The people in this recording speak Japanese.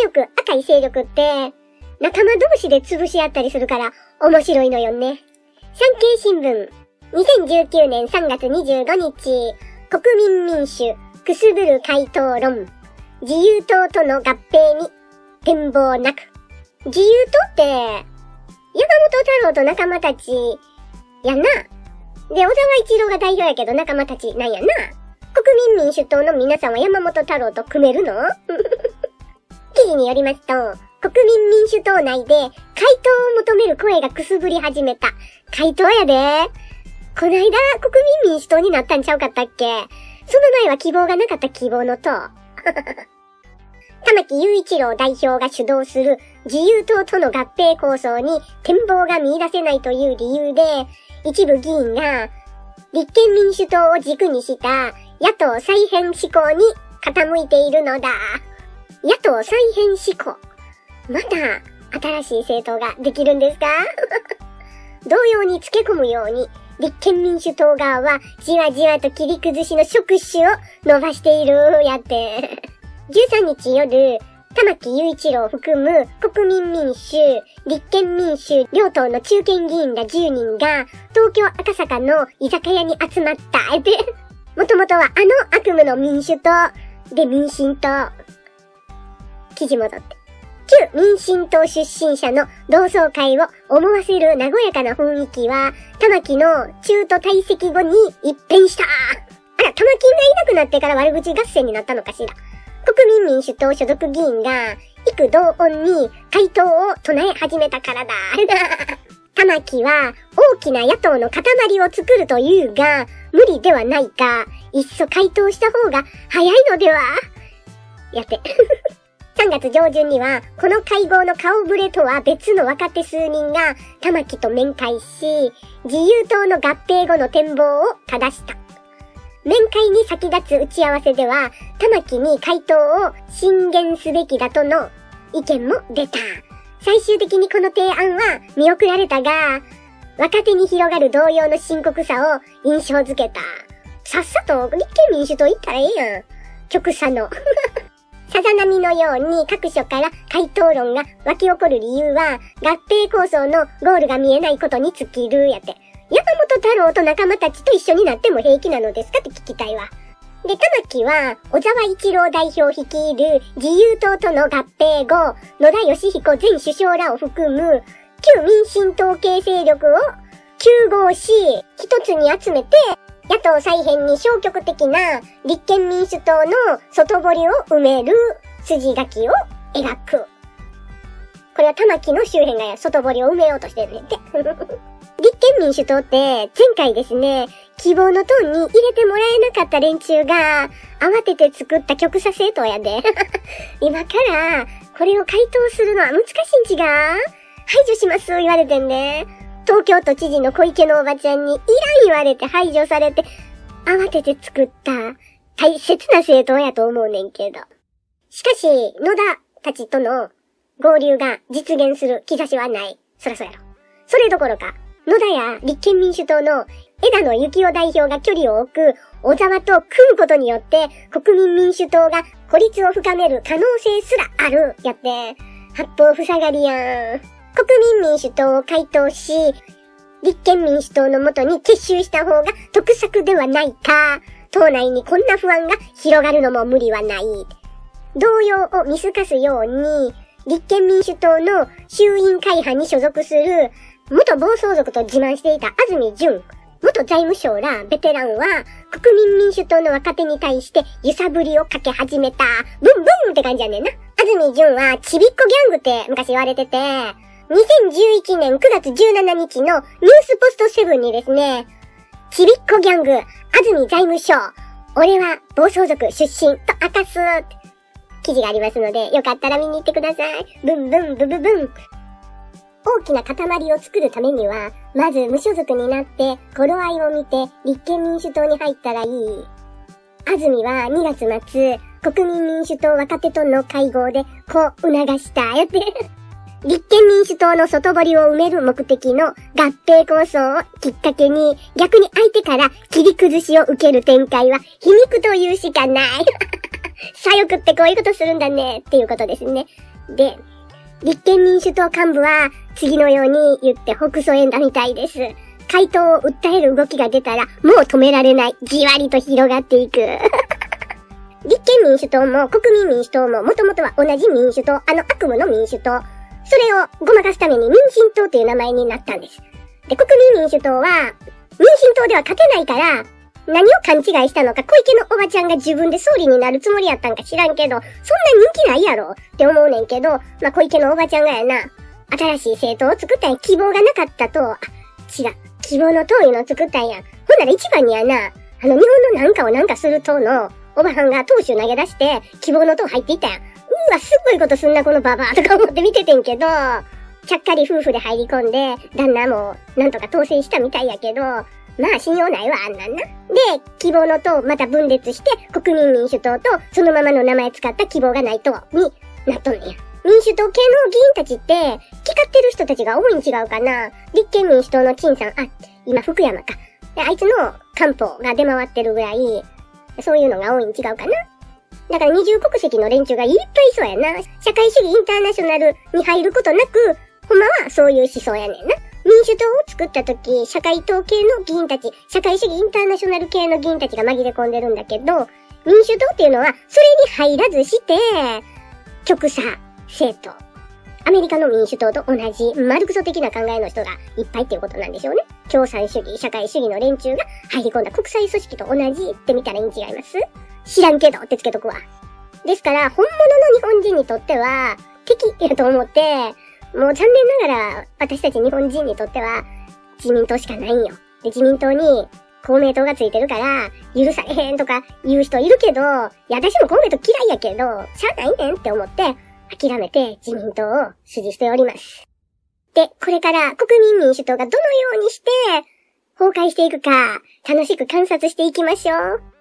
力、赤い勢力って、仲間同士で潰し合ったりするから面白いのよね。産経新聞、2019年3月25日、国民民主、くすぶる回答論、自由党との合併に展望なく。自由党って、山本太郎と仲間たち、やな。で、小沢一郎が代表やけど仲間たちなんやな。国民民主党の皆さんは山本太郎と組めるの記事によりますと、国民民主党内で回答を求める声がくすぶり始めた。回答やで。こないだ国民民主党になったんちゃうかったっけ？その前は希望がなかった希望の党。玉木雄一郎代表が主導する自由党との合併構想に展望が見出せないという理由で、一部議員が立憲民主党を軸にした野党再編志向に傾いているのだ。野党再編志向。また新しい政党ができるんですか？同様に付け込むように立憲民主党側はじわじわと切り崩しの触手を伸ばしているやって。13日夜、玉木雄一郎を含む国民民主、立憲民主両党の中堅議員ら10人が東京赤坂の居酒屋に集まった。で、もともとは悪夢の民主党で民進党。記事戻って。旧民進党出身者の同窓会を思わせる和やかな雰囲気は、玉木の中途退席後に一変した。あら、玉木がいなくなってから悪口合戦になったのかしら。国民民主党所属議員が、異口同音に回答を唱え始めたからだ。玉木は大きな野党の塊を作るというが、無理ではないか。いっそ回答した方が早いのでは。やって。3月上旬には、この会合の顔ぶれとは別の若手数人が、玉木と面会し、自由党の合併後の展望を正した。面会に先立つ打ち合わせでは、玉木に回答を進言すべきだとの意見も出た。最終的にこの提案は見送られたが、若手に広がる動揺の深刻さを印象づけた。さっさと立憲民主党行ったらええやん。極左の。さざ波のように各所から回答論が湧き起こる理由は、合併構想のゴールが見えないことに尽きるやて。山本太郎と仲間たちと一緒になっても平気なのですかって聞きたいわ。で、玉木は、小沢一郎代表率いる自由党との合併後、野田義彦前首相らを含む旧民進党系勢力を集合し、一つに集めて、野党再編に消極的な立憲民主党の外堀を埋める筋書きを描く。これは玉木の周辺が外堀を埋めようとしてるねんて。立憲民主党って前回ですね、希望の党に入れてもらえなかった連中が慌てて作った極左政党やで。今からこれを回答するのは難しいんちが排除します言われてんね。東京都知事の小池のおばちゃんにいらん言われて排除されて慌てて作った大切な政党やと思うねんけど。しかし野田たちとの合流が実現する兆しはない。そらそうやろ。それどころか野田や立憲民主党の枝野幸男代表が距離を置く小沢と組むことによって国民民主党が孤立を深める可能性すらあるやって八方塞がりやん。国民民主党を解党し立憲民主党のもとに結集した方が得策ではないか。党内にこんな不安が広がるのも無理はない。動揺を見透かすように立憲民主党の衆院会派に所属する元暴走族と自慢していた安住淳、元財務省らベテランは、国民民主党の若手に対して揺さぶりをかけ始めた。ブンブンって感じやねんな。安住淳はちびっこギャングって昔言われてて、2011年9月17日のニュースポストセブンにですね、ちびっこギャング、安住財務省、俺は暴走族出身と明かすって記事がありますので、よかったら見に行ってください。ブンブンブブブン。大きな塊を作るためには、まず無所属になって、頃合いを見て、立憲民主党に入ったらいい。安住は2月末、国民民主党若手との会合で、こう促した。やって。立憲民主党の外堀を埋める目的の合併構想をきっかけに、逆に相手から切り崩しを受ける展開は、皮肉というしかない。左翼ってこういうことするんだね、っていうことですね。 で、立憲民主党幹部は次のように言って北総演だみたいです。回答を訴える動きが出たらもう止められない。じわりと広がっていく。立憲民主党も国民民主党ももともとは同じ民主党、悪夢の民主党。それをごまかすために民進党という名前になったんです。で、国民民主党は民進党では勝てないから、何を勘違いしたのか、小池のおばちゃんが自分で総理になるつもりやったんか知らんけど、そんな人気ないやろって思うねんけど、まあ、小池のおばちゃんがやな、新しい政党を作ったんや、希望がなかったと、違う、希望の党いうのを作ったんや。ほんなら一番にやな、日本のなんかをなんかする党のおばはんが党首投げ出して、希望の党入っていったやん。うわ、すっごいことすんなこのババアとか思って見ててんけど、ちゃっかり夫婦で入り込んで、旦那もなんとか当選したみたいやけど、まあ信用ないわ、あんなんな。で、希望の党また分裂して、国民民主党とそのままの名前使った希望がない党になっとんねや。民主党系の議員たちって、聞かってる人たちが多いん違うかな。立憲民主党の陳さん、今福山か。で、あいつの官報が出回ってるぐらい、そういうのが多いん違うかな。だから二重国籍の連中がいっぱいいそうやな。社会主義インターナショナルに入ることなく、ほんまはそういう思想やねんな。民主党を作った時、社会党系の議員たち、社会主義インターナショナル系の議員たちが紛れ込んでるんだけど、民主党っていうのは、それに入らずして、極左政党。アメリカの民主党と同じ、マルクソ的な考えの人がいっぱいっていうことなんでしょうね。共産主義、社会主義の連中が入り込んだ国際組織と同じって見たらいいん違います？知らんけどってつけとくわ。ですから、本物の日本人にとっては、敵やと思って、もう残念ながら、私たち日本人にとっては、自民党しかないんよ。で、自民党に公明党がついてるから、許されへんとか言う人いるけど、いや、私も公明党嫌いやけど、しゃあないねんって思って、諦めて自民党を支持しております。で、これから国民民主党がどのようにして崩壊していくか、楽しく観察していきましょう。